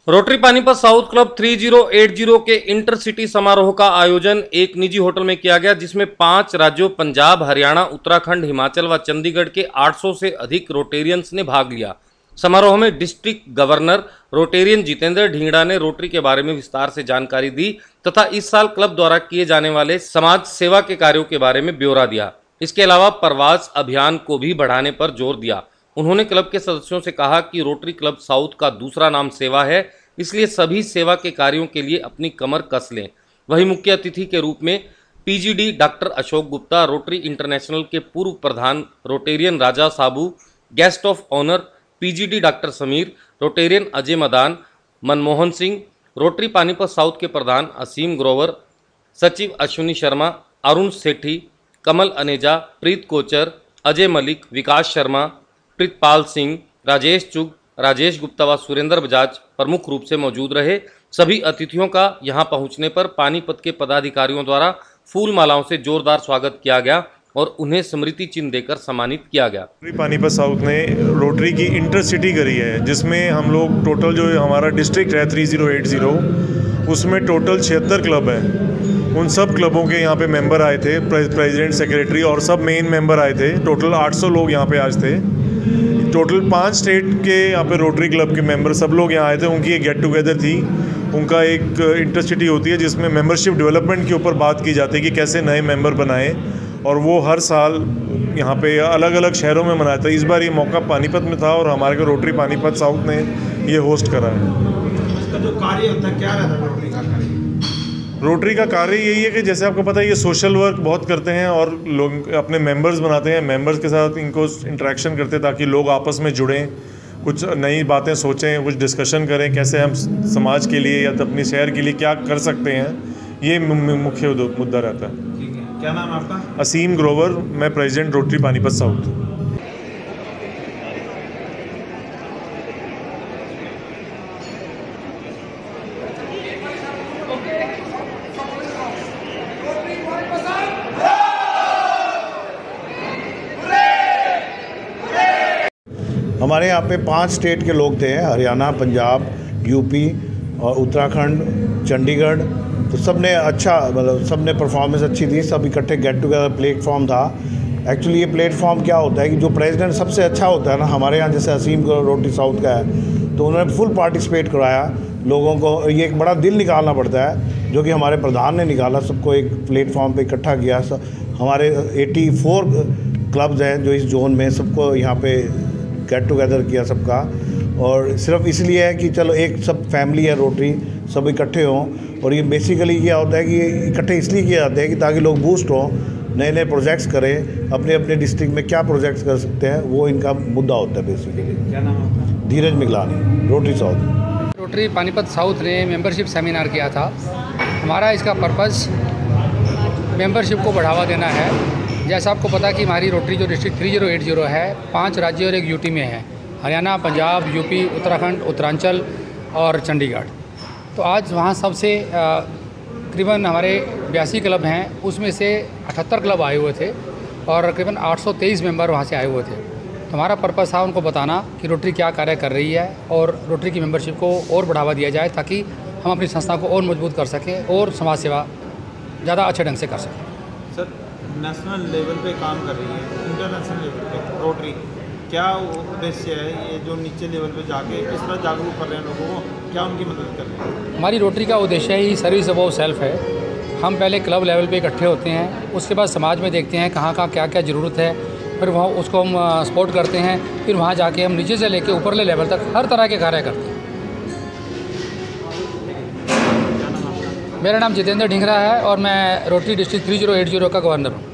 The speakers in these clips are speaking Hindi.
रोटरी पानीपत साउथ क्लब 3080 के इंटरसिटी समारोह का आयोजन एक निजी होटल में किया गया, जिसमें 5 राज्यों पंजाब, हरियाणा, उत्तराखंड, हिमाचल व चंडीगढ़ के 800 से अधिक रोटेरियंस ने भाग लिया। समारोह में district governor rotarian Jitendra Dhingra ने रोटरी के बारे में विस्तार से जानकारी दी तथा इस साल क्लब द्वारा किए जाने वाले समाज सेवा के कार्यों के बारे में ब्यौरा दिया। इसके अलावा प्रवास अभियान को भी बढ़ाने पर जोर दिया। उन्होंने क्लब के सदस्यों से कहा कि रोटरी क्लब साउथ का दूसरा नाम सेवा है, इसलिए सभी सेवा के कार्यों के लिए अपनी कमर कस लें। वहीं मुख्य अतिथि के रूप में PGD doctor Ashok Gupta, Rotary International के पूर्व प्रधान rotarian Raja Sabu, guest of honour PGD doctor Sameer, rotarian Ajay Madan, Manmohan Singh, Rotary Panipat south के प्रधान असीम ग्रोवर, सचिव अश्विनी शर्मा, अरुण सेठी, कमल अनेजा, प्रीत कोचर, अजय मलिक, विकास शर्मा, प्रीतपाल सिंह, राजेश चुग, राजेश गुप्ता व सुरेंद्र बजाज प्रमुख रूप से मौजूद रहे। सभी अतिथियों का यहां पहुंचने पर पानीपत के पदाधिकारियों द्वारा फूल मालाओं से जोरदार स्वागत किया गया और उन्हें स्मृति चिन्ह देकर सम्मानित किया गया। पानीपत साउथ ने रोटरी की इंटरसिटी करी है, जिसमें हम लोग टोटल जो हमारा डिस्ट्रिक्ट है 3080, उसमें टोटल 76 क्लब हैं। उन सब क्लबों के यहाँ पे मेंबर आए थे, प्रेसिडेंट, सेक्रेटरी और सब मेन मेंबर आए थे। टोटल 800 लोग यहाँ पे आज थे। टोटल 5 स्टेट के यहाँ पे रोटरी क्लब के मेंबर सब लोग यहाँ आए थे। उनकी एक गेट टुगेदर थी। उनका एक इंटरसिटी होती है जिसमें मेंबरशिप डेवलपमेंट के ऊपर बात की जाती है कि कैसे नए मेंबर बनाएं, और वो हर साल यहाँ पे अलग अलग शहरों में मनाता है। इस बार ये मौका पानीपत में था और हमारे को रोटरी पानीपत साउथ ने ये होस्ट करा है। इसका जो कार्य होता है, क्या रहता है रोटरी का कार्य? रोटरी का कार्य यही है कि जैसे आपको पता है ये सोशल वर्क बहुत करते हैं और लोग अपने मेंबर्स बनाते हैं, मेंबर्स के साथ इनको इंटरेक्शन करते हैं ताकि लोग आपस में जुड़ें, कुछ नई बातें सोचें, कुछ डिस्कशन करें कैसे हम समाज के लिए या अपने शहर के लिए क्या कर सकते हैं। ये मुख्य मुद्दा रहता है। ठीक है, क्या नाम है आपका? असीम ग्रोवर, मैं प्रेसिडेंट रोटरी पानीपत साउथ। हमारे यहाँ पे 5 स्टेट के लोग थे, हरियाणा, पंजाब, यूपी और उत्तराखंड, चंडीगढ़। तो सब ने अच्छा, मतलब सब ने परफॉर्मेंस अच्छी थी। सब इकट्ठे गेट टुगेदर प्लेटफॉर्म था। एक्चुअली ये प्लेटफॉर्म क्या होता है कि जो प्रेसिडेंट सबसे अच्छा होता है ना, हमारे यहाँ जैसे असीम रोटरी साउथ का है, तो उन्होंने फुल पार्टिसिपेट कराया लोगों को। ये एक बड़ा दिल निकालना पड़ता है जो कि हमारे प्रधान ने निकाला। सबको एक प्लेटफॉर्म पे इकट्ठा किया। हमारे 84 क्लब्स हैं जो इस जोन में, सबको यहाँ पे गेट टुगेदर किया सबका। और सिर्फ इसलिए है कि चलो एक सब फैमिली है रोटरी, सब इकट्ठे हों। और ये बेसिकली क्या होता है कि इकट्ठे इसलिए किए जाते हैं कि ताकि लोग बूस्ट हों, नए नए प्रोजेक्ट्स करें, अपने अपने डिस्ट्रिक्ट में क्या प्रोजेक्ट्स कर सकते हैं, वो इनका मुद्दा होता है बेसिकली। क्या नाम है आपका? Dheeraj Miglani, Rotary south. Rotary Panipat south ने मेंबरशिप सेमिनार किया था। हमारा इसका पर्पस मेंबरशिप को बढ़ावा देना है। जैसा आपको पता कि हमारी रोटरी जो डिस्ट्रिक्ट 3080 है, 5 राज्य और 1 यूटी में है, हरियाणा, पंजाब, यूपी, उत्तराखंड, उत्तरांचल और चंडीगढ़। तो आज वहाँ सबसे करीबन हमारे 82 क्लब हैं, उसमें से 78 क्लब आए हुए थे और करीबन 823 मेंबर वहाँ से आए हुए थे। तो हमारा पर्पस था उनको बताना कि रोटरी क्या कार्य कर रही है और रोटरी की मेंबरशिप को और बढ़ावा दिया जाए ताकि हम अपनी संस्था को और मजबूत कर सकें और समाज सेवा ज़्यादा अच्छे ढंग से कर सकें। सर, नेशनल लेवल पे काम कर रही है, इंटरनेशनल लेवल पे रोटरी, क्या उद्देश्य है? ये जो नीचे लेवल पे जाके किस तरह जागरूक कर रहे हैं लोगों को, क्या उनकी मदद कर रहे हैं? हमारी रोटरी का उद्देश्य ही सर्विस अबव सेल्फ है। हम पहले क्लब लेवल पे इकट्ठे होते हैं, उसके बाद समाज में देखते हैं कहाँ कहाँ क्या क्या ज़रूरत है, फिर वहाँ उसको हम सपोर्ट करते हैं। फिर वहाँ जाके हम नीचे से लेके ऊपरले लेवल तक हर तरह के कार्य करते हैं। मेरा नाम जितेंद्र ढींगरा है और मैं रोटरी डिस्ट्रिक्ट 3080 का गवर्नर हूँ।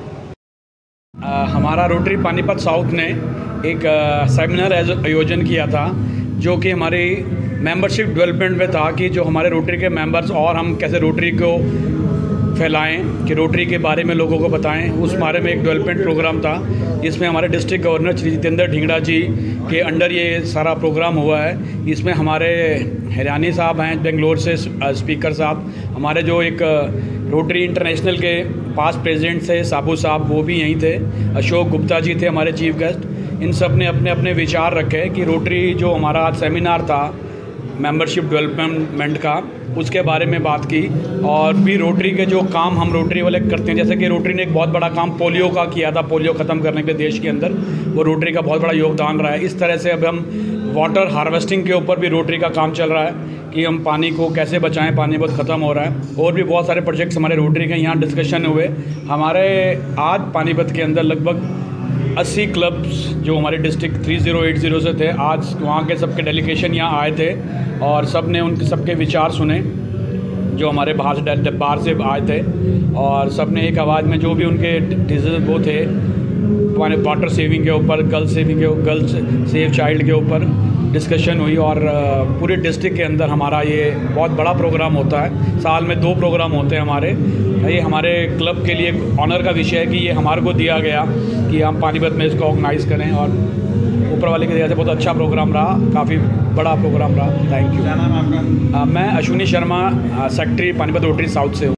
हमारा रोटरी पानीपत साउथ ने एक सेमिनार आयोजन किया था जो कि हमारी मेंबरशिप डेवलपमेंट में था कि जो हमारे रोटरी के मेंबर्स और हम कैसे रोटरी को फैलाएं, कि रोटरी के बारे में लोगों को बताएं। उस बारे में एक डेवलपमेंट प्रोग्राम था जिसमें हमारे डिस्ट्रिक्ट गवर्नर श्री जितेंद्र ढींगड़ा जी के अंडर ये सारा प्रोग्राम हुआ है। इसमें हमारे हरियाणी साहब हैं बेंगलोर से, स्पीकर साहब, हमारे जो एक रोटरी इंटरनेशनल के पास प्रेसिडेंट थे साबू साहब, वो भी यहीं थे, अशोक गुप्ता जी थे हमारे चीफ गेस्ट। इन सब ने अपने अपने विचार रखे कि रोटरी जो हमारा आज सेमिनार था मेंबरशिप डेवलपमेंट का, उसके बारे में बात की। और भी रोटरी के जो काम हम रोटरी वाले करते हैं, जैसे कि रोटरी ने एक बहुत बड़ा काम पोलियो का किया था, पोलियो ख़त्म करने के देश के अंदर, वो रोटरी का बहुत बड़ा योगदान रहा है। इस तरह से अब हम वाटर हार्वेस्टिंग के ऊपर भी रोटरी का काम चल रहा है कि हम पानी को कैसे बचाएं, पानी बहुत ख़त्म हो रहा है। और भी बहुत सारे प्रोजेक्ट्स हमारे रोटरी के यहाँ डिस्कशन हुए। हमारे आज पानीपत के अंदर लगभग 80 क्लब्स जो हमारे डिस्ट्रिक्ट 3080 से थे, आज वहाँ के सबके डेलीगेशन यहाँ आए थे और सब ने उनके सबके विचार सुने जो हमारे बाहर से आए थे, और सब ने एक आवाज़ में जो भी उनके डिसीजन वो थे वाटर सेविंग के ऊपर, गर्ल्स सेव चाइल्ड के ऊपर डिस्कशन हुई। और पूरे डिस्ट्रिक्ट के अंदर हमारा ये बहुत बड़ा प्रोग्राम होता है, साल में 2 प्रोग्राम होते हैं हमारे। ये हमारे क्लब के लिए ऑनर का विषय है कि ये हमारे को दिया गया कि हम पानीपत में इसको ऑर्गेनाइज़ करें, और ऊपर वाले की वजह से बहुत अच्छा प्रोग्राम रहा, काफ़ी बड़ा प्रोग्राम रहा। Thank you. क्या नाम है आपका? मैं Ashwini Sharma, secretary Panipat Rotary south से हूँ।